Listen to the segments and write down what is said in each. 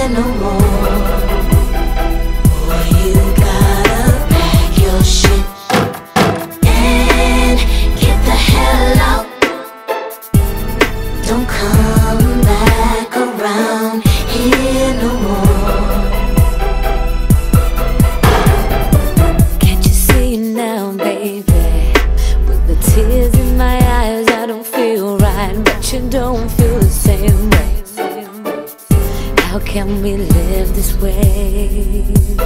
here no more. Boy, you gotta pack your shit and get the hell out. Don't come back around here no more. Can't you see it now, baby? With the tears in my eyes, I don't feel right, but you don't feel the same way. How can we live this way?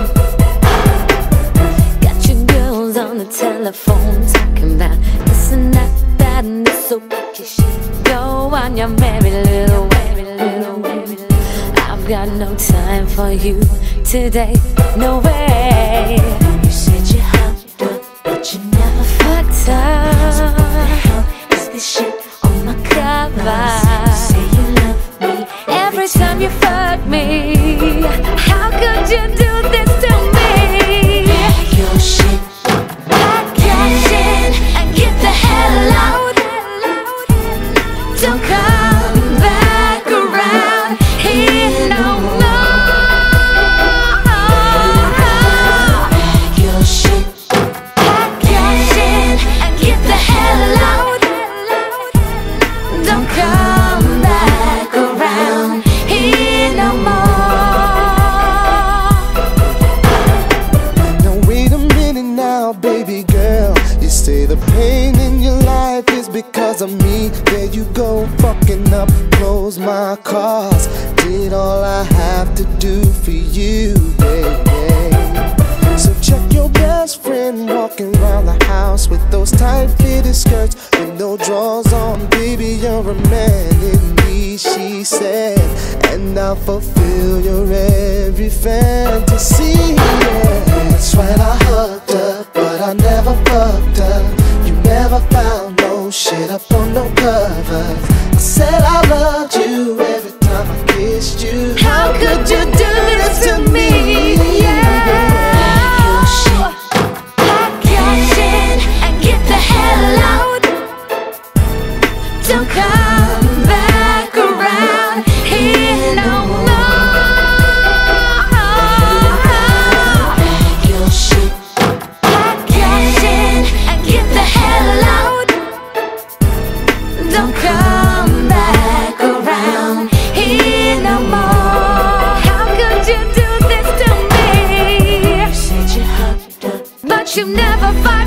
Got your girls on the telephone talking about this and that, that and this, so make your shit go on your merry little way. I've got no time for you today, no way. You said you hooked up, but you never fucked up. So what the hell is this shit on my cover? You say you love me every time you fuck me. How could you do this to me? Pack your shit, pack your shit, and get the hell out. Don't come back around here no more. Pack your shit, pack your shit, and get the hell out. Don't come back around here no more. Now wait a minute now, baby girl. You say the pain in your life is because of me. There you go, fucking up, close my cars. Did all I have to do for you, baby. So check your best friend walking around the house with those tight-fitted skirts with no drawers on. Baby, you're a man in me, she said, and I'll fulfill your every fantasy. Yeah. That's right, I hooked up, but I never fucked her. You never found no shit up on no covers. I said I loved you every time I kissed you. How could you do this to me? Yeah. Pack your shit, pack your shit, and get the hell out. Don't come back around here no more. Pack your shit, pack your shit, and get the hell out. Don't come back around here no more. How could you do this to me? You said you hooked up, but you never found